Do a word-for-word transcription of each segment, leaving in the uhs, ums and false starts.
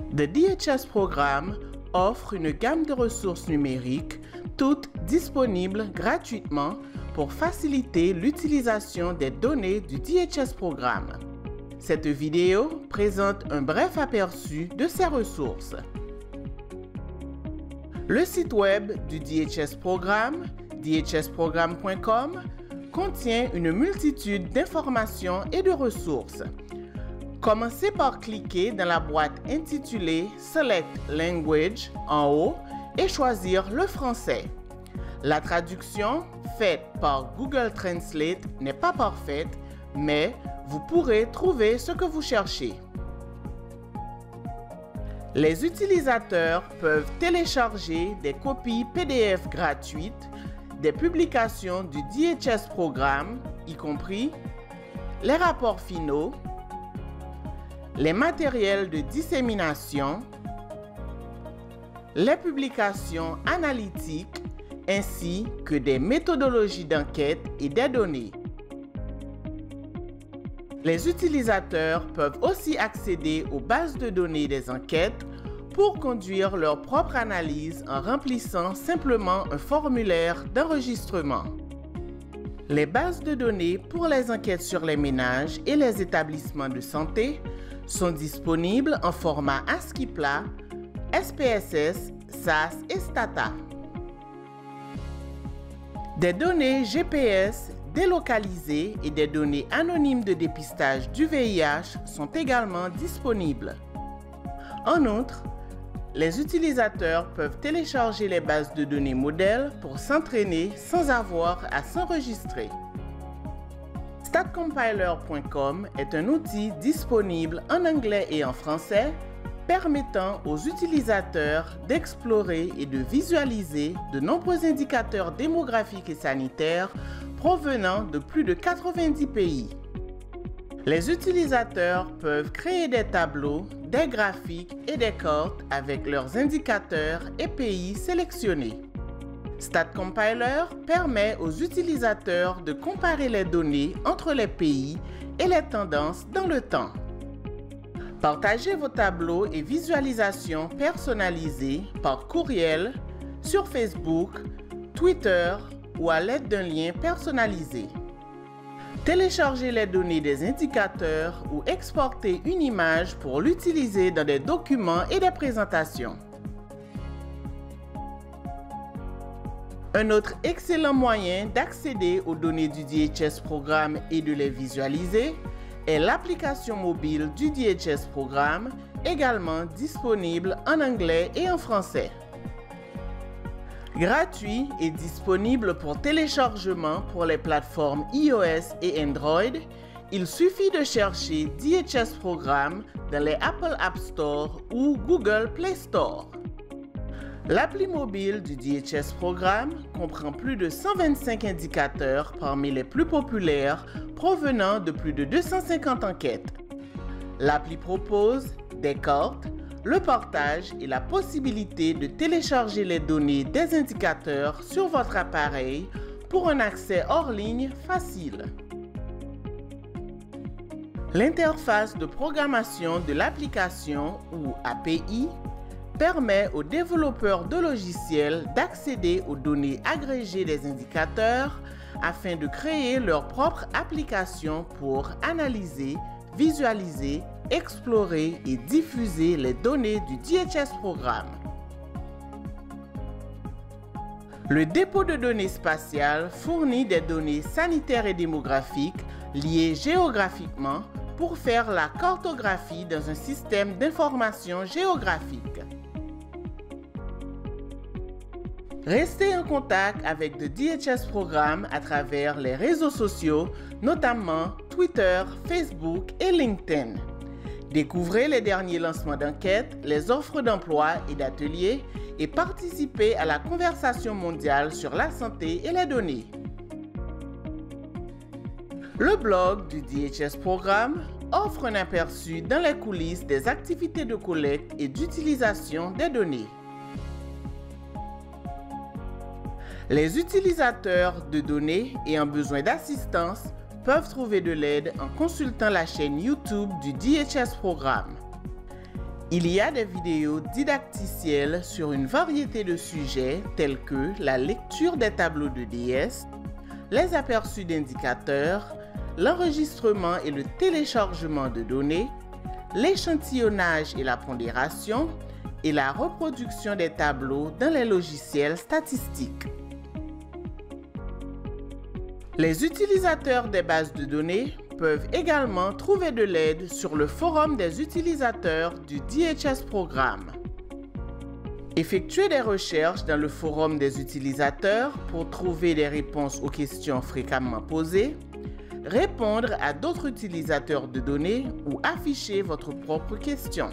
The D H S Programme offre une gamme de ressources numériques, toutes disponibles gratuitement pour faciliter l'utilisation des données du D H S Programme. Cette vidéo présente un bref aperçu de ces ressources. Le site web du D H S Programme, d h s programme point com, contient une multitude d'informations et de ressources. Commencez par cliquer dans la boîte intitulée Select Language en haut et choisir le français. La traduction faite par Google Translate n'est pas parfaite, mais vous pourrez trouver ce que vous cherchez. Les utilisateurs peuvent télécharger des copies P D F gratuites des publications du D H S Programme, y compris les rapports finaux, les matériels de dissémination, les publications analytiques ainsi que des méthodologies d'enquête et des données. Les utilisateurs peuvent aussi accéder aux bases de données des enquêtes pour conduire leur propre analyse en remplissant simplement un formulaire d'enregistrement. Les bases de données pour les enquêtes sur les ménages et les établissements de santé sont disponibles en format ASCII plat, S P S S, S A S et Stata. Des données G P S délocalisées et des données anonymes de dépistage du V I H sont également disponibles. En outre, les utilisateurs peuvent télécharger les bases de données modèles pour s'entraîner sans avoir à s'enregistrer. statcompiler point com est un outil disponible en anglais et en français permettant aux utilisateurs d'explorer et de visualiser de nombreux indicateurs démographiques et sanitaires provenant de plus de quatre-vingt-dix pays. Les utilisateurs peuvent créer des tableaux, des graphiques et des cartes avec leurs indicateurs et pays sélectionnés. StatCompiler permet aux utilisateurs de comparer les données entre les pays et les tendances dans le temps. Partagez vos tableaux et visualisations personnalisés par courriel, sur Facebook, Twitter ou à l'aide d'un lien personnalisé. Téléchargez les données des indicateurs ou exportez une image pour l'utiliser dans des documents et des présentations. Un autre excellent moyen d'accéder aux données du D H S Programme et de les visualiser est l'application mobile du D H S Programme, également disponible en anglais et en français. Gratuit et disponible pour téléchargement pour les plateformes iOS et Android, il suffit de chercher D H S Programme dans les Apple App Store ou Google Play Store. L'appli mobile du D H S Programme comprend plus de cent vingt-cinq indicateurs parmi les plus populaires provenant de plus de deux cent cinquante enquêtes. L'appli propose des cartes, le partage et la possibilité de télécharger les données des indicateurs sur votre appareil pour un accès hors ligne facile. L'interface de programmation de l'application ou A P I permet aux développeurs de logiciels d'accéder aux données agrégées des indicateurs afin de créer leur propre application pour analyser, visualiser, explorer et diffuser les données du D H S Programme. Le dépôt de données spatiales fournit des données sanitaires et démographiques liées géographiquement pour faire la cartographie dans un système d'information géographique. Restez en contact avec le D H S Programme à travers les réseaux sociaux, notamment Twitter, Facebook et LinkedIn. Découvrez les derniers lancements d'enquêtes, les offres d'emploi et d'ateliers et participez à la conversation mondiale sur la santé et les données. Le blog du D H S Programme offre un aperçu dans les coulisses des activités de collecte et d'utilisation des données. Les utilisateurs de données ayant besoin d'assistance peuvent trouver de l'aide en consultant la chaîne YouTube du D H S Programme. Il y a des vidéos didacticielles sur une variété de sujets tels que la lecture des tableaux de D S, les aperçus d'indicateurs, l'enregistrement et le téléchargement de données, l'échantillonnage et la pondération et la reproduction des tableaux dans les logiciels statistiques. Les utilisateurs des bases de données peuvent également trouver de l'aide sur le forum des utilisateurs du D H S Programme. Effectuez des recherches dans le forum des utilisateurs pour trouver des réponses aux questions fréquemment posées, répondre à d'autres utilisateurs de données ou afficher votre propre question.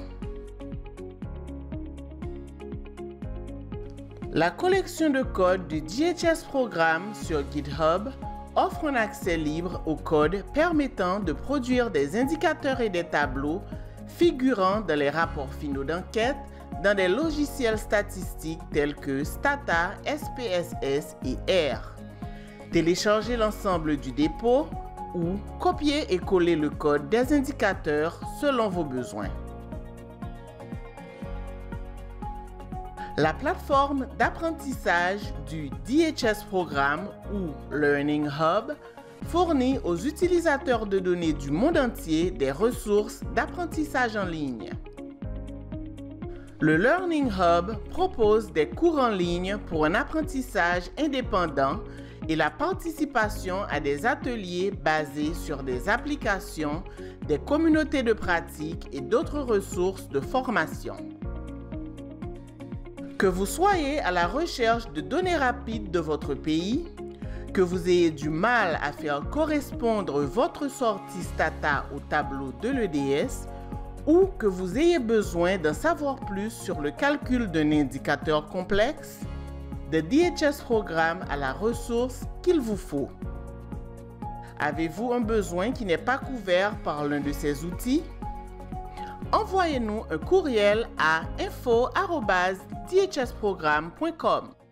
La collection de code du D H S Programme sur GitHub offre un accès libre au code permettant de produire des indicateurs et des tableaux figurant dans les rapports finaux d'enquête dans des logiciels statistiques tels que Stata, S P S S et R. Téléchargez l'ensemble du dépôt ou copier et coller le code des indicateurs selon vos besoins. La plateforme d'apprentissage du D H S Programme ou Learning Hub fournit aux utilisateurs de données du monde entier des ressources d'apprentissage en ligne. Le Learning Hub propose des cours en ligne pour un apprentissage indépendant et la participation à des ateliers basés sur des applications, des communautés de pratique et d'autres ressources de formation. Que vous soyez à la recherche de données rapides de votre pays, que vous ayez du mal à faire correspondre votre sortie Stata au tableau de l'E D S ou que vous ayez besoin d'en savoir plus sur le calcul d'un indicateur complexe, le D H S Programme a la ressource qu'il vous faut. Avez-vous un besoin qui n'est pas couvert par l'un de ces outils? Envoyez-nous un courriel à info arobase d h s programme point com.